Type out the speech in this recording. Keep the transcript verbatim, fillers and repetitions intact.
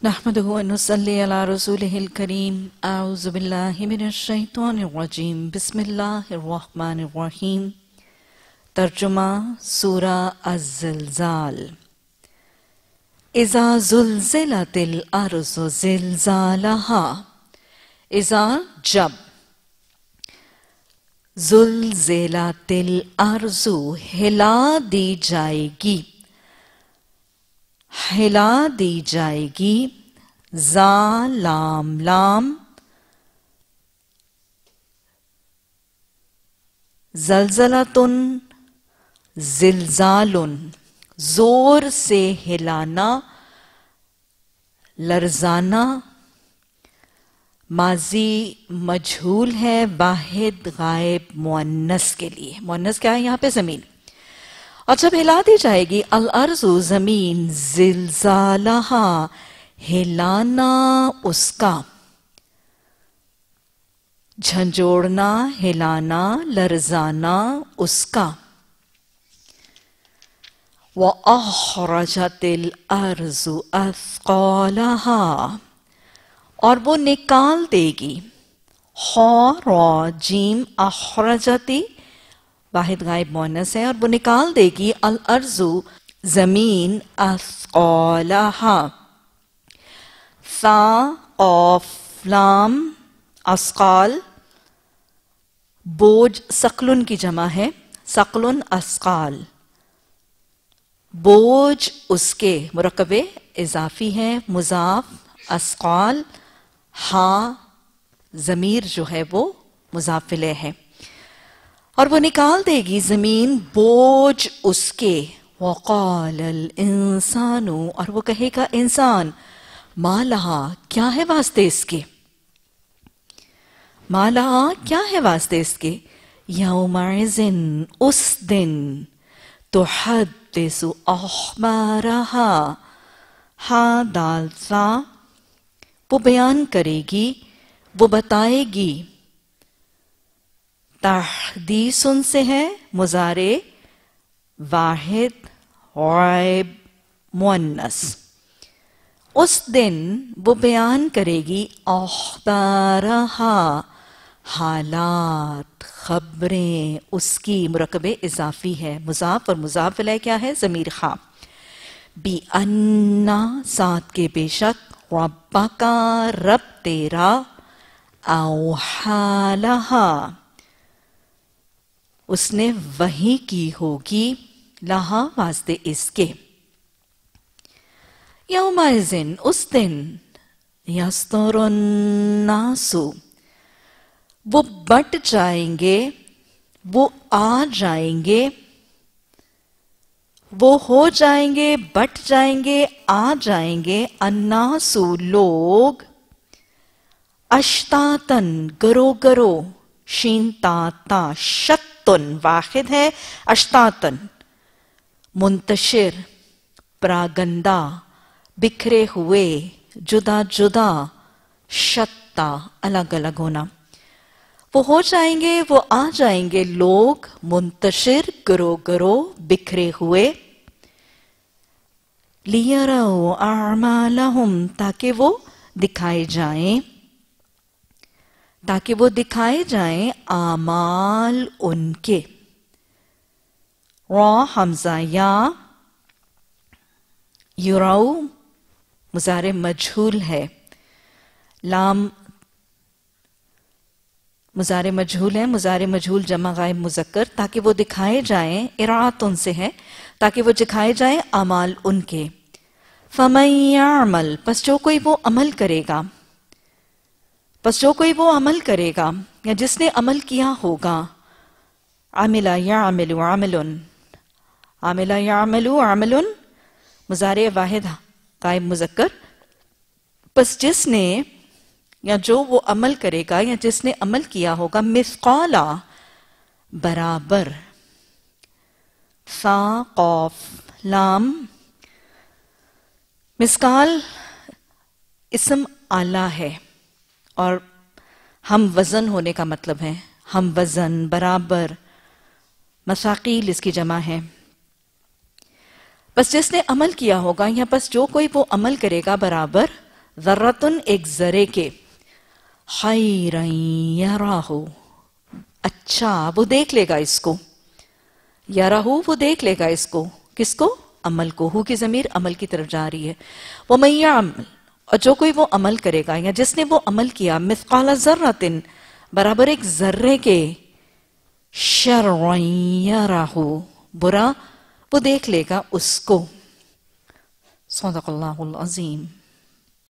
नहमदुहु व नुसल्ली अला रसूलिहिल करीम। अऊज़ु बिल्लाहि मिनश शैतानिर रजीम। बिस्मिल्लाहिर रहमानिर रहीम। तर्जुमा सूरा अज़-ज़लज़ाल। इज़ा ज़ुल्ज़िलतिल अर्ज़ु ज़िल्ज़ालहा। इज़ा जब, ज़ुल्ज़िलतिल अर्ज़ु हिला दी जाएगी, हिला दी जाएगी। ज़ा लाम लाम, ज़लज़लतुन ज़िल्ज़ालुन, जोर से हिलाना, लरज़ाना। माजी मजहूल है वाहिद गायब मुअन्नस के लिए। मुअन्नस क्या है यहाँ पे? ज़मीन। और जब हिला दी जाएगी अल अर्ज़ु ज़मीन, ज़िल्ज़ालहा हिलाना उसका, झंझोड़ना, हिलाना, लरज़ाना उसका। व अख़रजतिल अर्ज़ु अथक़ालहा, और वो निकाल देगी। खौ रौ जीम अख़रजती वाहिद गायब मुअन्नस है, और वो निकाल देगी अल अर्ज़ु ज़मीन, अथक़ालहा। सा क़ाफ लाम अस्क़ाल, बोझ सकलुन की जमा है, सकलुन अस्क़ाल। बोझ उसके, मुरक्कबे इज़ाफ़ी है, मुज़ाफ़ अस्क़ाल। हा ज़मीर जो है वो मुज़ाफ़िले है। और वो निकाल देगी ज़मीन बोझ उसके। वक़ालल इंसानु, और वो कहेगा इंसान, मा लहा क्या है वास्ते इसके, मा लहा क्या है वास्ते इसके। यौमइज़िन उस दिन, तुहद्दिसु अख़बारहा, हा दाल सा, वो बयान करेगी, वो बताएगी। तहदीसुन से है, मुज़ारे वाहिद गायब मुअन्नस। उस दिन वो बयान करेगी अख़बारहा, हालात, खबरें उसकी। मुरक्कबे इज़ाफ़ी है, मुज़ाफ़ और मुज़ाफ़ इलैह क्या है? ज़मीर खा। बी अन्ना, साथ के बेशक, रब्बका रब तेरा, औहालहा उसने वही की होगी, लहा वास्ते इसके। यौमइज़िन उस दिन, यस्तुरुन्नासु वो बट जाएंगे, वो आ जाएंगे, वो हो जाएंगे, बट जाएंगे, आ जाएंगे। अन्नासु लोग, अश्तातन गरो गरो, शीन ताता, शत्तुन वाहिद है, अश्तातन मुंतशिर, प्रागंदा, बिखरे हुए, जुदा जुदा, शत्ता अलग अलग होना। वो हो जाएंगे, वो आ जाएंगे लोग, मुंतशिर गरो गरो, बिखरे हुए। लियरौ अअमालहुम, ताकि वो दिखाए जाएं, ताकि वो दिखाए जाएं आमाल उनके। रा हमजा या, युराउ मुज़ारे मजहूल है, लाम मुज़ारे मजहूल है, मुज़ारे मजहूल जमा गायब मुज़क्कर। ताकि वो दिखाए जाएं, इरात उनसे है, ताकि वो दिखाए जाएं अमाल उनके। फमन यअमल, पस जो कोई वो अमल करेगा, बस जो कोई वो अमल करेगा या जिसने अमल किया होगा। आमिला यअमलु अमलन, आमिला यअमलु अमलन मुज़ारे वाहिद गायब मुज़क्कर। बस जिसने या जो वो अमल करेगा या जिसने अमल किया होगा। मिस्काला बराबर, सा क़ाफ लाम, मिस्काल इस्म आला है और हम वज़न होने का मतलब है, हम वज़न, बराबर। मसाक़ील इसकी जमा है। बस जिसने अमल किया होगा, या बस जो कोई वो अमल करेगा बराबर। ذرتن ایک ذرے کے، خیرن یراہ اچھا وہ دیکھ لے گا اس کو، یراہ وہ دیکھ لے گا اس کو، کس کو؟ عمل کو. ہو کی ضمیر عمل کی طرف جا رہی ہے. وَمَن يَعْمَلْ اور جو کوئی وہ عمل کرے گا یا جس نے وہ عمل کیا، مثقال ذرۃ برابر ایک ذرے کے، شرعن یراہ برا وہ دیکھ لے گا اس کو. صدق اللہ العظیم.